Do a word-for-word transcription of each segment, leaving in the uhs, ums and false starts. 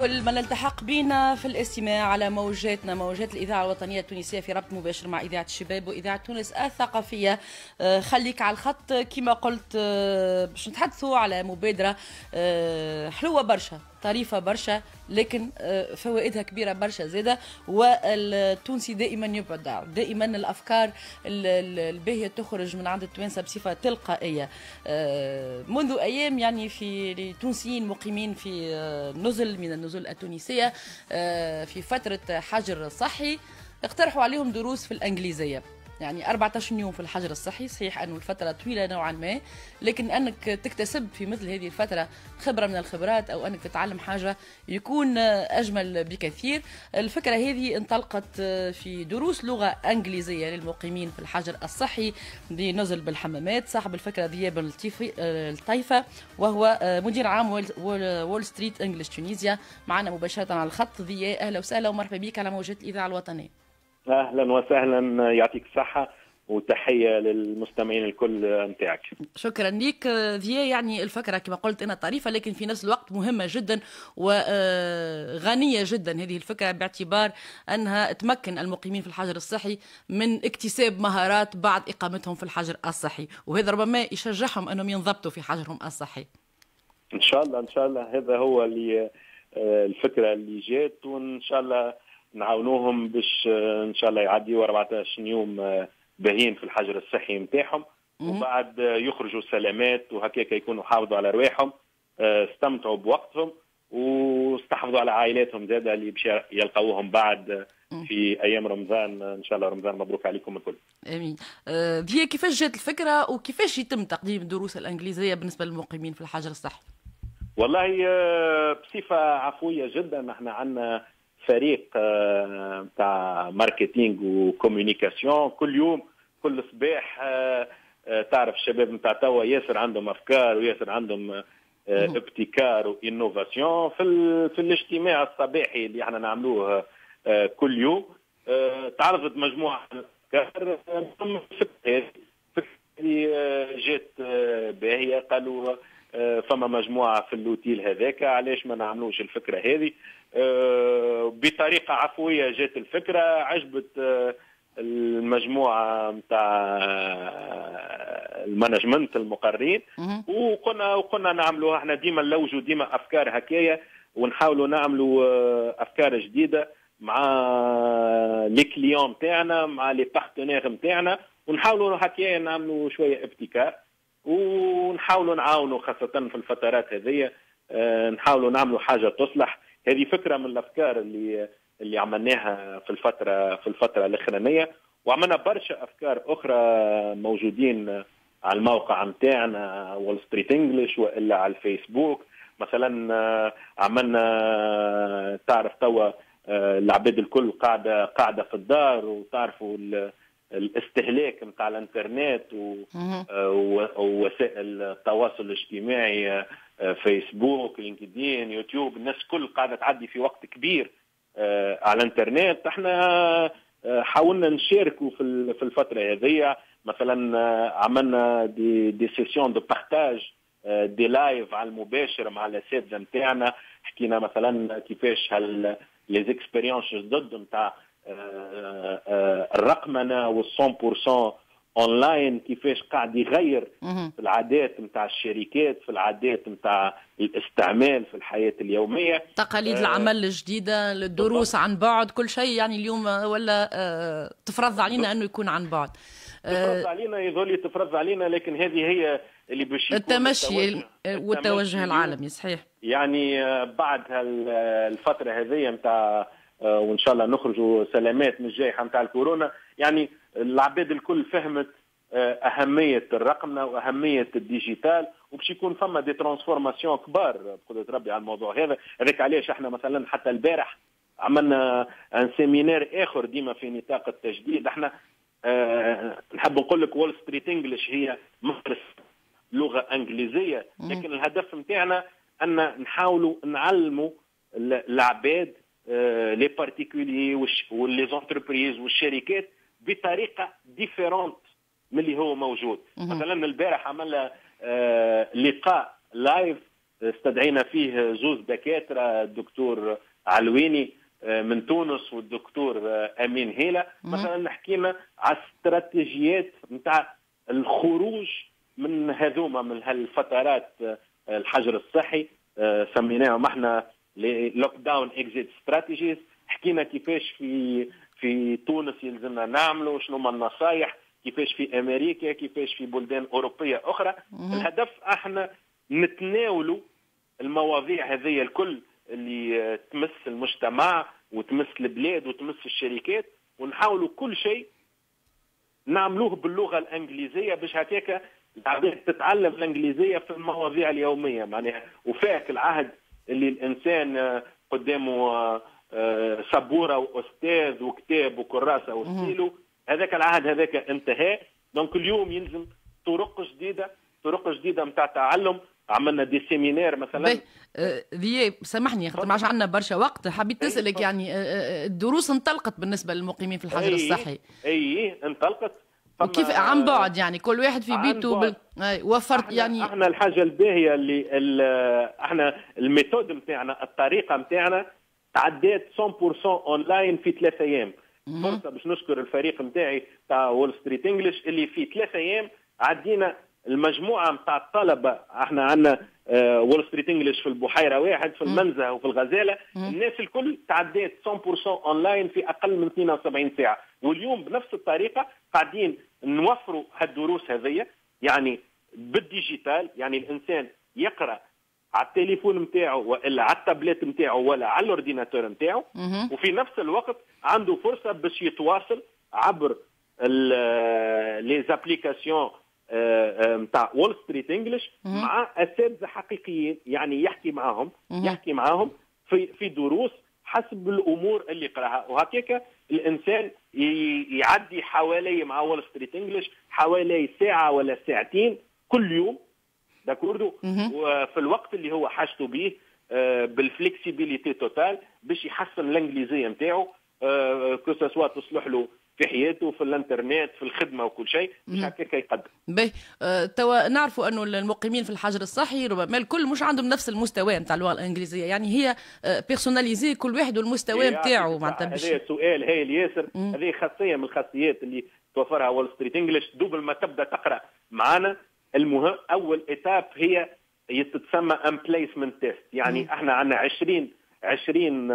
كل من التحق بنا في الاستماع على موجاتنا موجات الإذاعة الوطنية التونسية في ربط مباشر مع إذاعة الشباب وإذاعة تونس الثقافية. خليك على الخط كما قلت، باش نتحدثوا على مبادرة حلوة برشا، طريفة برشا، لكن فوائدها كبيرة برشا زادة. والتونسي دائما يبدع، دائما الأفكار الباهية تخرج من عند التوانسة بصفة تلقائية. منذ أيام يعني في التونسيين مقيمين في نزل من النزل التونسية في فترة حجر صحي اقترحوا عليهم دروس في الإنجليزية، يعني أربعة عشر يوم في الحجر الصحي. صحيح أنه الفترة طويلة نوعا ما، لكن أنك تكتسب في مثل هذه الفترة خبرة من الخبرات أو أنك تتعلم حاجة يكون أجمل بكثير. الفكرة هذه انطلقت في دروس لغة إنجليزية للمقيمين في الحجر الصحي بنزل بالحمامات. صاحب الفكرة ذياب الطيفة وهو مدير عام وول ستريت انجلش تونيزيا، معنا مباشرة على الخط. ذياب أهلا وسهلا ومرحبا بك على موجات الإذاعة الوطنية. اهلا وسهلا، يعطيك الصحه وتحيه للمستمعين الكل نتاعك. شكرا لك ذيا. يعني الفكره كما قلت انا طريفه، لكن في نفس الوقت مهمه جدا وغنيه جدا هذه الفكره، باعتبار انها تمكن المقيمين في الحجر الصحي من اكتساب مهارات بعد اقامتهم في الحجر الصحي، وهذا ربما يشجعهم انهم ينضبطوا في حجرهم الصحي. ان شاء الله ان شاء الله هذا هو اللي الفكره اللي جات، وان شاء الله نعاونوهم باش ان شاء الله يعديوا أربعة عشر يوم باهيين في الحجر الصحي نتاعهم، وبعد يخرجوا سلامات وهكاك يكونوا حافظوا على رواحهم، استمتعوا بوقتهم واستحفظوا على عائلاتهم زاده اللي باش يلقوهم بعد في ايام رمضان. ان شاء الله رمضان مبروك عليكم الكل. امين. هي كيفاش جات الفكره وكيفاش يتم تقديم الدروس الانجليزيه بالنسبه للمقيمين في الحجر الصحي؟ والله بصفه عفويه جدا، احنا عندنا فريق تاع ماركتينج وكوميونيكاسيون. كل يوم كل صباح تعرف الشباب نتاع توا ياسر عندهم افكار وياسر عندهم ابتكار وانوفاسيون. في في الاجتماع الصباحي اللي احنا نعملوه كل يوم تعرضت مجموعه افكار. فكرة جات باهيه، قالوا فما مجموعه في اللوتيل هذاك، علاش ما نعملوش الفكره هذه بطريقه عفويه. جات الفكره عجبت المجموعه نتاع المانجمنت المقررين، وقلنا وقلنا نعملوها. احنا ديما نلوجوا ديما افكار هكايا ونحاولوا نعملوا افكار جديده مع لي كليون نتاعنا مع لي بارتنير نتاعنا، ونحاولوا هكايا نعملوا شويه ابتكار ونحاولوا نعاونوا خاصه في الفترات هذه، نحاولوا نعملوا حاجه تصلح. هذه فكره من الافكار اللي اللي عملناها في الفتره في الفتره الاخرانيه، وعملنا برشا افكار اخرى موجودين على الموقع نتاعنا وول ستريت انجلش والا على الفيسبوك. مثلا عملنا تعرف توا العباد الكل قاعده قاعده في الدار، وتعرفوا الاستهلاك نتاع الانترنت ووسائل التواصل الاجتماعي، فيسبوك، لينكدين، يوتيوب، الناس كل قاعده تعدي في وقت كبير على الانترنت. احنا حاولنا نشاركوا في في الفتره هذه. مثلا عملنا دي دي سيسيون دو بارتاج، دي لايف على المباشر مع الاساتذه نتاعنا. حكينا مثلا كيفاش هال لي زيكسبيريونس ضد نتاع الرقمنه وال مية بالمية اونلاين، كيفاش قاعد يغير في العادات نتاع الشركات، في العادات نتاع الاستعمال في الحياه اليوميه، تقاليد العمل الجديده، الدروس عن بعد، كل شيء يعني اليوم ولا تفرض علينا انه يكون عن بعد. تفرض علينا يظل تفرض علينا، لكن هذه هي اللي باش التمشي والتوجه العالمي. صحيح. يعني بعد الفتره هذه نتاع وان شاء الله نخرجوا سلامات من الجائحه نتاع الكورونا، يعني العباد الكل فهمت اهميه الرقمنه واهميه الديجيتال، وباش يكون فما دي ترانسفورماسيون كبار بقدره ربي على الموضوع هذا. هذاك علاش احنا مثلا حتى البارح عملنا ان سيمينار اخر ديما في نطاق التجديد. احنا أه نحب نقول لك وول ستريت انجلش هي مدرسه لغه انجليزيه، لكن الهدف نتاعنا ان نحاولوا نعلموا العباد لي بارتيكولي واللي زونتربريز والشركات بطريقه ديفيرونت من اللي هو موجود. مثلا البارح عملنا لقاء لايف استدعينا فيه زوز دكاتره، الدكتور علويني من تونس والدكتور امين هيله، مثلا حكينا على استراتيجيات نتاع الخروج من هذوما من هالفترات الحجر الصحي، سميناهم احنا لوك داون اكزيت ستراتيجيز. حكينا كيفاش في في تونس يلزمنا نعملوا، شنو هما النصائح، كيفاش في امريكا، كيفاش في بلدان اوروبيه اخرى. الهدف احنا نتناولوا المواضيع هذه الكل اللي تمس المجتمع وتمس البلاد وتمس الشركات، ونحاولوا كل شيء نعملوه باللغه الانجليزيه باش هكاك العباد تتعلم الانجليزيه في المواضيع اليوميه معناها. وفاك العهد اللي الانسان قدامه سبوره واستاذ وكتاب وكراسه وستيلو، هذاك العهد هذاك انتهى. دونك اليوم يلزم طرق جديده، طرق جديده نتاع تعلم. عملنا دي سيمينار مثلا. ذي سامحني خاطر ما عادش عندنا برشا وقت، حبيت نسالك يعني الدروس انطلقت بالنسبه للمقيمين في الحجر الصحي؟ اي انطلقت. وكيف عن بعد يعني كل واحد في بيته بال... وفرت احنا يعني احنا الحاجه الباهيه اللي احنا الميثود نتاعنا، الطريقه نتاعنا تعديت مية بالمية اونلاين في ثلاث ايام. فرصه باش نشكر الفريق نتاعي تاع وول ستريت انجلش اللي في ثلاث ايام عدينا المجموعه نتاع الطلبه. احنا عندنا وول ستريت انجلش في البحيره واحد، في المنزه وفي الغزاله. الناس الكل تعديت مية بالمية اونلاين في اقل من اثنين وسبعين ساعه. واليوم بنفس الطريقه قاعدين نوفروا هالدروس هذيا يعني بالديجيتال، يعني الانسان يقرا على التليفون نتاعو والا على التابلت نتاعو ولا على الاورديناتور نتاعو، وفي نفس الوقت عنده فرصه باش يتواصل عبر لي زابليكاسيون نتاع وول ستريت انجلش مع اساتذه حقيقيين، يعني يحكي معاهم يحكي معاهم في في دروس حسب الامور اللي يقراها. وهكاك الانسان يعدي حوالي مع وول ستريت انجلش حوالي ساعه ولا ساعتين كل يوم، داكوردو، وفي الوقت اللي هو حاجته به بالفليكسيبيليتي توتال باش يحسن الانجليزيه نتاعو، كو سوا تصلح له في حياته، في الانترنت، في الخدمه وكل شيء، مش هكاك يقدم. باهي أه توا نعرفوا انه المقيمين في الحجر الصحي ربما الكل مش عندهم نفس المستوى نتاع اللغه الانجليزيه، يعني هي بيرسوناليزي كل واحد والمستوى نتاعو معناتها. هذا سؤال هايل ياسر، هذه خاصيه من الخاصيات اللي توفرها وول ستريت انجلش. دوبل ما تبدا تقرا معنا، المهم اول ايتاب هي تتسمى ام بليسمنت تيست، يعني مم. احنا عندنا عشرين عشرين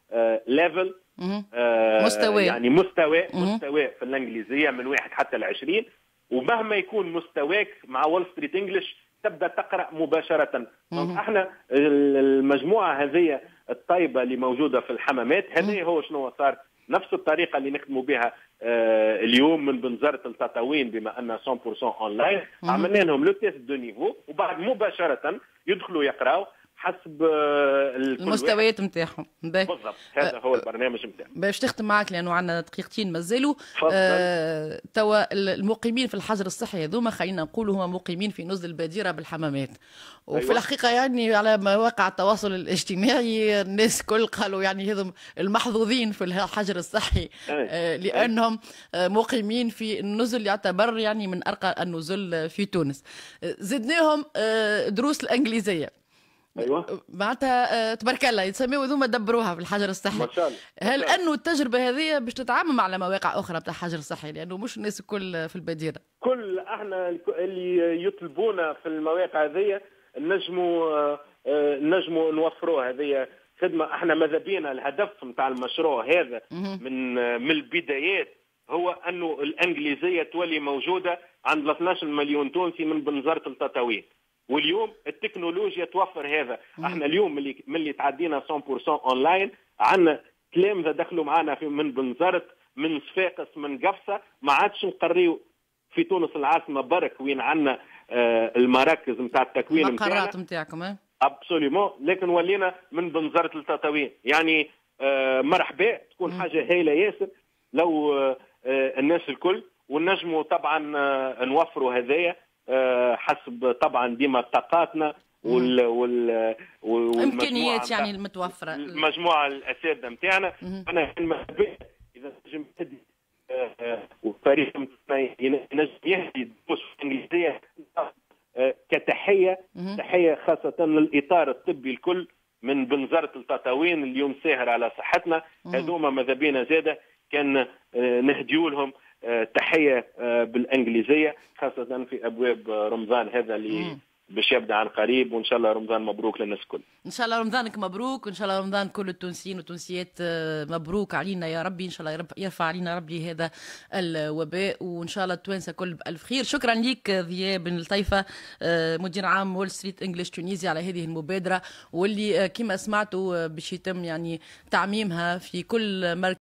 ليفل، آه مستوى، يعني مستوى مم. مستوى في الانجليزيه من واحد حتى العشرين. ومهما يكون مستواك مع وول ستريت انجلش تبدا تقرا مباشره. احنا المجموعه هذه الطيبه اللي موجوده في الحمامات، هذا هو شنو صار نفس الطريقه اللي نخدموا بها آه اليوم من بنزرت التطاوين، بما ان مية بالمية اونلاين. عملنا لهم لو تيست دو نيفو، وبعد مباشره يدخلوا يقراوا حسب المستويات نتاعهم. بالضبط، هذا هو البرنامج نتاعنا. باش تختم معك لانه عندنا دقيقتين مازالوا. آه توا المقيمين في الحجر الصحي هذوما خلينا نقولوا هما مقيمين في نزل البديرة بالحمامات، وفي أيوة. الحقيقه يعني على مواقع التواصل الاجتماعي الناس كل قالوا يعني هذم المحظوظين في الحجر الصحي، آه لانهم آه مقيمين في النزل يعتبر يعني من ارقى النزل في تونس. آه زدناهم آه دروس الانجليزيه. ايوه معناتها تبارك الله يتسميوا ذوما دبروها في الحجر الصحي. ما شاء الله. هل انه التجربه هذه باش تتعمم على مواقع اخرى بتاع الحجر الصحي، لانه مش الناس الكل في البديره؟ كل احنا اللي يطلبونا في المواقع هذه نجموا نجموا نوفروها. هذه خدمه احنا ماذا بينا الهدف نتاع المشروع هذا من من البدايات هو انه الانجليزيه تولي موجوده عند اثناش مليون تونسي من بنزرت التطاوين. واليوم التكنولوجيا توفر هذا. احنا اليوم ملي ملي تعدينا مية بالمية اونلاين، عندنا تلامذه دخلوا معنا في من بنزرت، من صفاقس، من قفصه. ما عادش نقريو في تونس العاصمه برك وين عندنا آه المراكز نتاع التكوين نتاعنا، المقرات نتاعكم. ابسوليومون، لكن ولينا من بنزرت للتطاوين. يعني آه مرحبا، تكون م. حاجه هايله ياسر لو آه الناس الكل، ونجموا طبعا آه نوفروا هذايا حسب طبعا ديما طاقاتنا وال وال والامكانيات يعني المتوفره، المجموعه الاساتذه نتاعنا. انا اذا نجم نهدي وفريق ينجم يهدي دروس انجليزيه كتحيه تحيه خاصه للاطار الطبي الكل من بنزرت التطاوين اليوم ساهر على صحتنا. هذوما ماذا بينا زاده كان نهديوا لهم تحيه بالانجليزيه خاصه في ابواب رمضان هذا اللي باش يبدا عن قريب، وان شاء الله رمضان مبروك للناس الكل. ان شاء الله رمضانك مبروك، وان شاء الله رمضان كل التونسيين والتونسيات مبروك علينا يا ربي. ان شاء الله يرفع علينا ربي هذا الوباء، وان شاء الله التوانسه كل بالف خير. شكرا ليك ضياء بن لطيفه مدير عام وول ستريت انجلش تونيزيا على هذه المبادره، واللي كما سمعتوا باش يتم يعني تعميمها في كل مركز